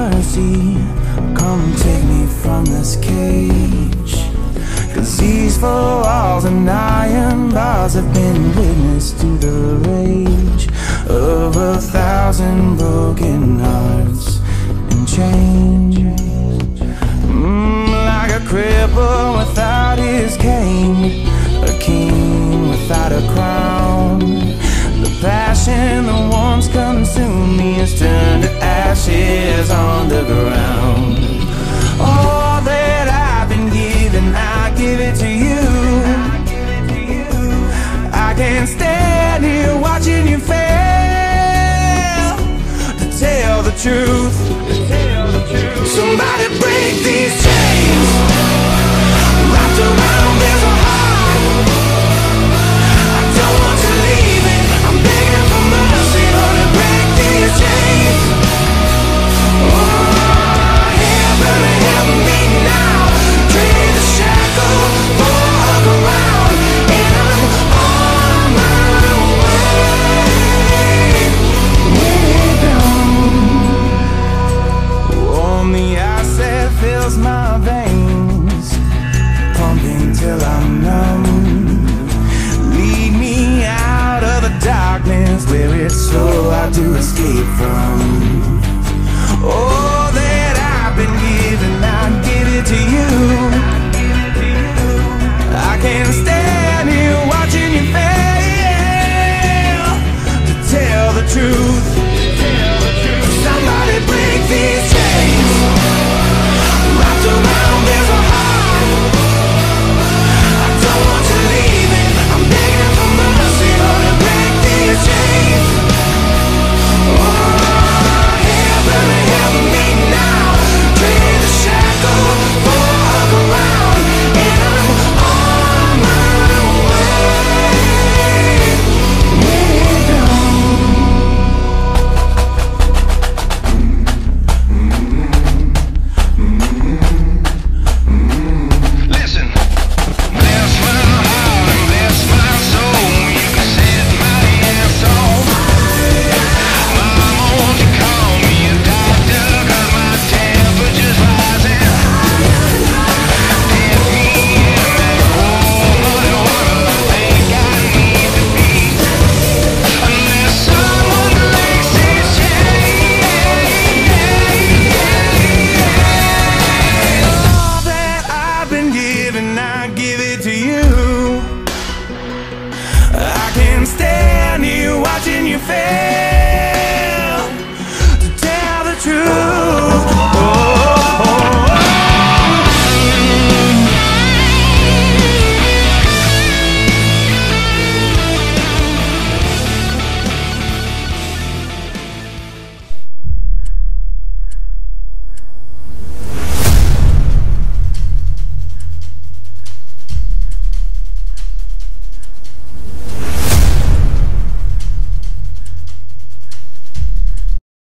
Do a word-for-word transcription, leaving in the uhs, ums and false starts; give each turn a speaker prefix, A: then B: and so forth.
A: mercy, come take me from this cage. 'Cause these four walls and iron bars have been witness to the rage of a thousand broken hearts and chains. mm, Like a cripple without his cane, a king without a crown. The passion that once consumed me has turned to ashes on the ground. All that I've been given, I give it to you. I can't stand here watching you fail to tell the truth. Somebody break these chains wrapped around this heart. I don't want you leaving, I'm begging for mercy. Honey, break these chains. Oh, heaven, help me now. Trade the shackle for a crown, and I'm on my way, way down. On the ice that fills my veins, pumping till I'm numb. Lead me out of the darkness where it's so hard to escape from. All that I've been given, I give it to you. I can't stand here watching you fail to tell the truth. Somebody break these chains wrapped around this heart. I don't want you leaving, I'm begging for mercy. Honey, break these chains. Oh, heaven, help me now. Trade the shackle for a crown, and I'm on my way, way down.
B: Listen, bless my heart and bless my soul. You can set my ass off. Mama, won't you call me a doctor? 'Cause my temperature's rising. Dip me in that cold muddy water. I think I need to be. Unless someone breaks these chains.
A: All that I've been given, I give it to you. I can't stand here watching you fail to tell the truth.